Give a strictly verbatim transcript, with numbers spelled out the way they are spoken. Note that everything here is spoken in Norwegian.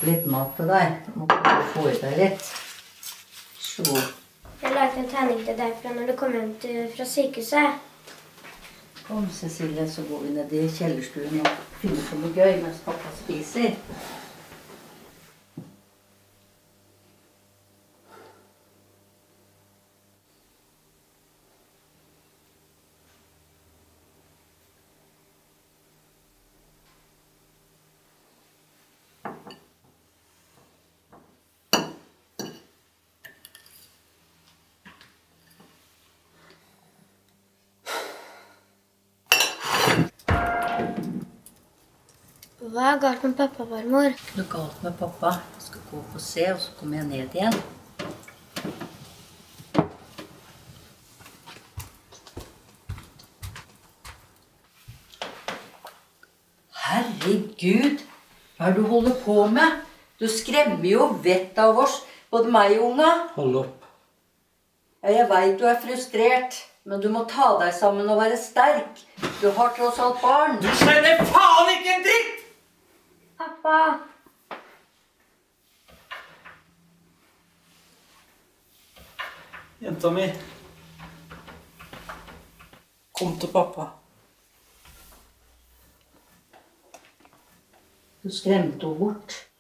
lage litt mat til deg. Nå kan du få i deg litt. Så. Jeg lagde en tegning til deg fra når du kom hjem til, fra sykehuset. Kom, Cecilie, så går vi ned i kjellerstuen og finner på noe gøy mens pappa spiser. Hva er galt med pappa, farmor? Det er galt med pappa. Jeg skal gå opp og se, og så kommer jeg ned igjen. Herregud, hva er det du holder på med? Du skremmer jo vett av oss, både meg og unga. Hold opp. Ja, jeg vet du er frustrert, men du må ta deg sammen og være sterk. Du har tross alt barn. Du skjønner faen ikke en dritt! Pappa! Jenta mi. Kom til pappa. Du skremte henne bort.